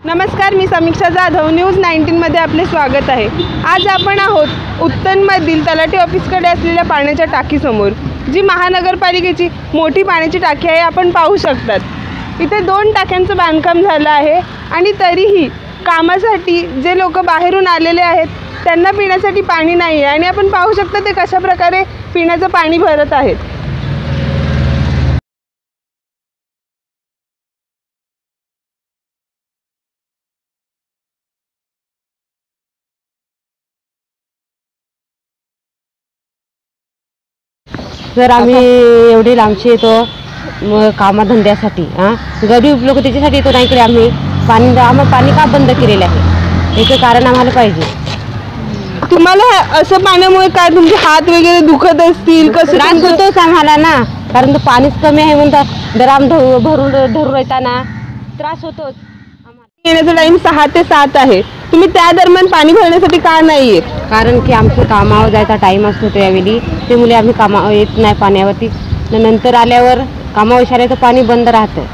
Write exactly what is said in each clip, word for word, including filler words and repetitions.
नमस्कार, मी Sameeksha Jadhav. News nineteen मध्ये आपले स्वागत आहे. आज आपण आहोत उत्तनमधील तलाठी ऑफिसकडे असलेल्या पाण्याच्या टाकीसमोर, जी महानगरपालिकेची मोठी पाण्याची टाकी आहे. आपण पाहू शकतात इथे दोन टाक्यांचं बांधकाम झालं आहे आणि तरीही कामासाठी जे लोक बाहेरून आलेले आहेत त्यांना पिण्यासाठी पाणी नाही आहे आणि आपण पाहू शकता ते कशा प्रकारे पिण्याचं पाणी भरत आहेत. जर आम्ही एवढी लांबची येतो कामधंद्यासाठी, हां गरीब लोक त्याच्यासाठी येतो, नाही की आम्ही पाणी आम्हाला पाणी का बंद केलेलं आहे याचं कारण आम्हाला पाहिजे. तुम्हाला असं पाण्यामुळे काय तुमचे हात वगैरे दुखत असतील, कसं त्रास होतोच आम्हाला ना, कारण तो पाणीच कमी आहे म्हणतात ड्राम भरून धरून येताना त्रास होतोच. येण्याचा टाइम सहा ते सात आहे. तुम्ही त्या दरम्यान पाणी भरण्यासाठी का नाही येत? कारण की आमचं कामावर जायचा टाईम असतो त्यावेळी, त्यामुळे आम्ही कामा येत नाही पाण्यावरती. नंतर आल्यावर कामावर इशाऱ्याचं पाणी बंद राहतं,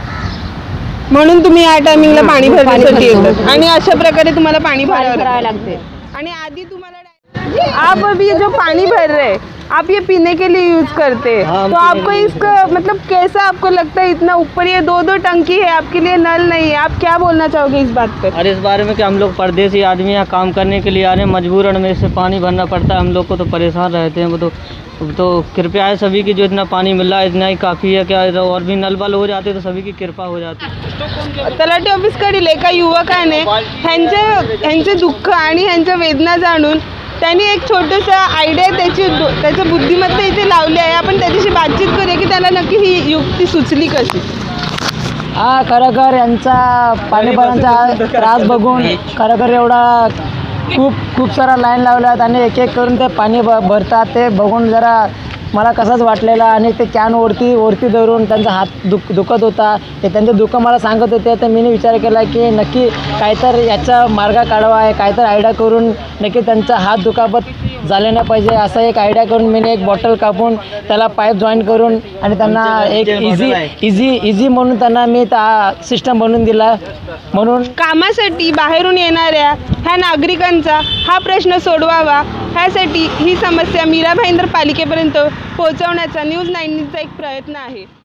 म्हणून तुम्ही या टायमिंगला पाणी भरण्यासाठी येतात आणि अशा प्रकारे तुम्हाला पाणी भरावं लागते. आणि आधी तुम्हाला आप अभी जो पानी भर रहे हैं आप ये पीने के लिए यूज करते हैं, तो आपको इसका मतलब कैसा आपको लगता है? इतना ऊपर ये दो दो टंकी है, आपके लिए नल नहीं है, आप क्या बोलना चाहोगे इस बात पे? अरे इस बारे में कि हम लोग परदेसी आदमी यहाँ काम करने के लिए आ रहे हैं, मजबूरन में इससे पानी भरना पड़ता है. हम लोग को तो परेशान रहते हैं. वो तो तो कृपया है सभी की, जो इतना पानी मिल रहा है इतना ही काफ़ी है. क्या और भी नल बल हो जाते तो सभी की कृपा हो जाती. तलाठी ऑफिसकडील एका युवकाने ह्यांचे ह्यांचे दुःख आणि ह्यांच्या वेदना जाणून त्यांनी एक छोटंसं आयडिया त्याची त्याचं बुद्धिमत्ता इथे लावली आहे. आपण त्याच्याशी बातचीत करूया की त्याला नक्की ही युक्ती सुचली कशी. हा खरोखर यांचा पाणीभरण्याचा त्रास बघून खरोखर एवढा खूप खूप सारा लाईन लावल्यात आणि एक एक करून ते पाणी भ भरतात. ते बघून जरा मला कसाच वाटलेला आणि ते कॅन वरती वरती धरून त्यांचा हात दुख दुखत होता. ते त्यांचं दुःख मला सांगत होते. तर मी विचार केला की नक्की काहीतर याचा मार्ग काढावा आहे, काहीतर आयडिया करून नक्की त्यांचा हात दुखापत झाले नाही पाहिजे असा एक आयडिया करून मी एक बॉटल कापून त्याला पाईप जॉईन करून आणि त्यांना एक इझी इझी इझी म्हणून त्यांना मी त्या सिस्टम बनवून दिला. म्हणून कामासाठी बाहेरून येणाऱ्या ह्या नागरिकांचा हा प्रश्न सोडवावा, ह्यासाठी ही समस्या मीरा भाईंदर पालिकेपर्यंत पोहोचवण्याचा न्यूज नाईन्टीनचा एक प्रयत्न आहे.